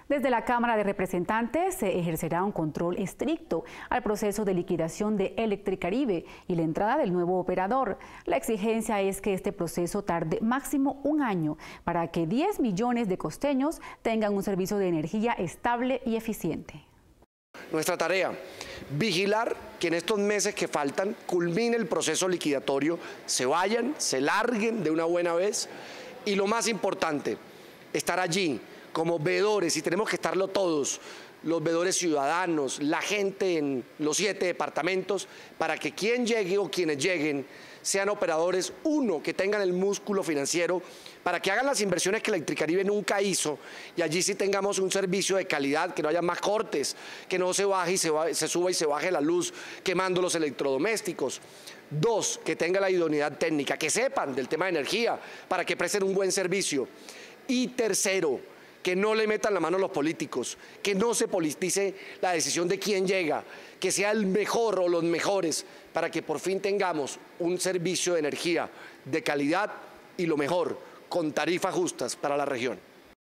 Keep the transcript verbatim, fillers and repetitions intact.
Desde la Cámara de Representantes se ejercerá un control estricto al proceso de liquidación de Electricaribe y la entrada del nuevo operador. La exigencia es que este proceso tarde máximo un año para que diez millones de costeños tengan un servicio de energía estable y eficiente. Nuestra tarea, vigilar que en estos meses que faltan culmine el proceso liquidatorio, se vayan, se larguen de una buena vez y lo más importante, estar allí como veedores, y tenemos que estarlo todos, los veedores ciudadanos, la gente en los siete departamentos, para que quien llegue o quienes lleguen sean operadores, uno, que tengan el músculo financiero, para que hagan las inversiones que Electricaribe nunca hizo, y allí sí tengamos un servicio de calidad, que no haya más cortes, que no se baje y se, va, se suba y se baje la luz quemando los electrodomésticos. Dos, que tenga la idoneidad técnica, que sepan del tema de energía, para que presten un buen servicio. Y tercero, que no le metan la mano a los políticos, que no se politice la decisión de quién llega, que sea el mejor o los mejores, para que por fin tengamos un servicio de energía de calidad y lo mejor, con tarifas justas para la región.